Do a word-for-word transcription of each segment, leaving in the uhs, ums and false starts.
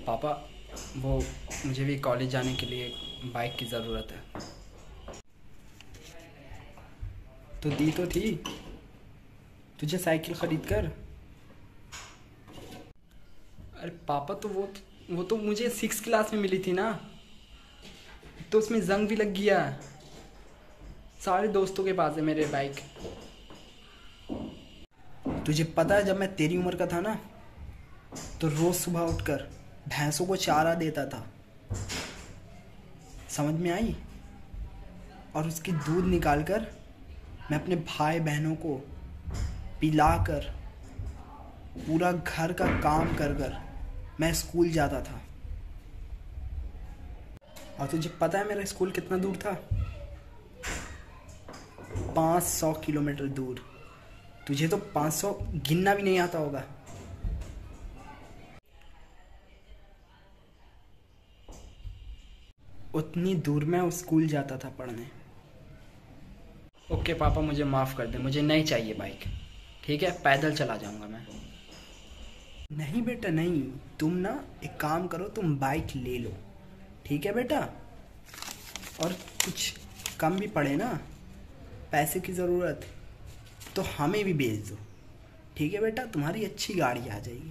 पापा, वो मुझे भी कॉलेज जाने के लिए बाइक की ज़रूरत है। तो दी तो थी तुझे साइकिल ख़रीद कर। अरे पापा, तो वो वो तो मुझे सिक्स क्लास में मिली थी ना, तो उसमें जंग भी लग गया। सारे दोस्तों के पास है मेरे बाइक। तुझे पता है, जब मैं तेरी उम्र का था ना, तो रोज़ सुबह उठकर भैंसों को चारा देता था। समझ में आई? और उसकी दूध निकाल कर मैं अपने भाई बहनों को पिलाकर, पूरा घर का काम कर कर मैं स्कूल जाता था। और तुझे पता है मेरा स्कूल कितना दूर था? पाँच सौ किलोमीटर दूर। तुझे तो पाँच सौ गिनना भी नहीं आता होगा। उतनी दूर मैं उस स्कूल जाता था पढ़ने। ओके पापा, मुझे माफ़ कर दे, मुझे नहीं चाहिए बाइक। ठीक है, पैदल चला जाऊंगा मैं। नहीं बेटा नहीं, तुम ना एक काम करो, तुम बाइक ले लो। ठीक है बेटा? और कुछ कम भी पड़े ना, पैसे की ज़रूरत, तो हमें भी भेज दो। ठीक है बेटा? तुम्हारी अच्छी गाड़ी आ जाएगी।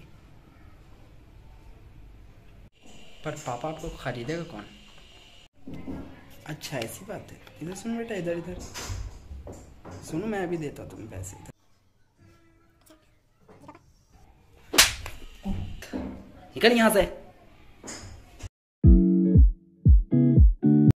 पर पापा, आपको ख़रीदेगा कौन? अच्छा, ऐसी बात है। इधर सुनो बेटा, इधर इधर सुनो, मैं अभी देता हूँ तुम्हें पैसे। निकल यहाँ से।